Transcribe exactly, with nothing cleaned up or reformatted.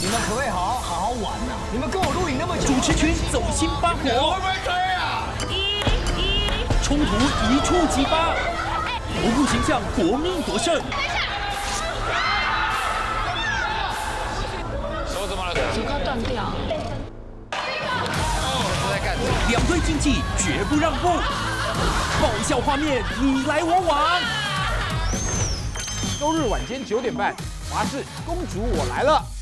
你们可不可以好好好好玩呐？你们跟我录影那么久， 主持群走心发火， 会不会推啊？ 一一冲突一触即发，头部形象夺命夺胜。 手怎么了？ 手高断掉。 两队竞技绝不让步，爆笑画面你来我往。 周日晚间九点半，华视《公主我来了》。